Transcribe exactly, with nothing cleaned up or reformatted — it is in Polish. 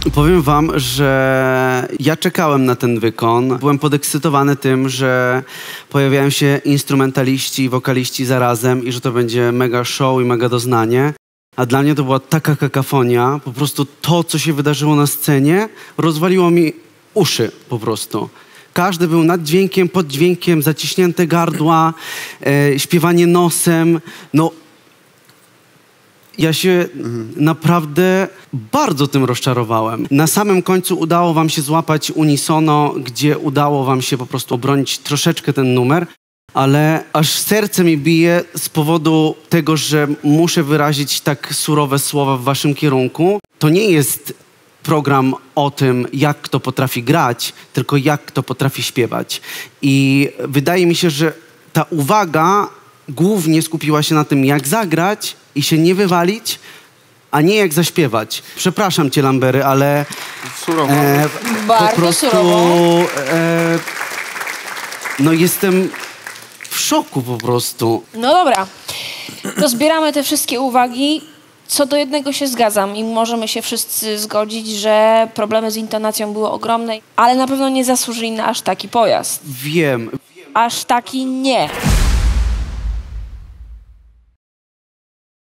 Powiem wam, że ja czekałem na ten wykon. Byłem podekscytowany tym, że pojawiają się instrumentaliści i wokaliści zarazem i że to będzie mega show i mega doznanie. A dla mnie to była taka kakafonia. Po prostu to, co się wydarzyło na scenie, rozwaliło mi uszy po prostu. Każdy był nad dźwiękiem, pod dźwiękiem, zaciśnięte gardła, e, śpiewanie nosem. No, ja się mhm. naprawdę bardzo tym rozczarowałem. Na samym końcu udało wam się złapać unisono, gdzie udało wam się po prostu obronić troszeczkę ten numer, ale aż serce mi bije z powodu tego, że muszę wyrazić tak surowe słowa w waszym kierunku. To nie jest program o tym, jak kto potrafi grać, tylko jak kto potrafi śpiewać. I wydaje mi się, że ta uwaga głównie skupiła się na tym, jak zagrać i się nie wywalić, a nie jak zaśpiewać. Przepraszam cię, Lambery, ale surowo. E, Bardzo po prostu surowo. E, no jestem w szoku po prostu. No dobra, to zbieramy te wszystkie uwagi. Co do jednego się zgadzam i możemy się wszyscy zgodzić, że problemy z intonacją były ogromne, ale na pewno nie zasłużyli na aż taki pojazd. Wiem. Aż taki nie.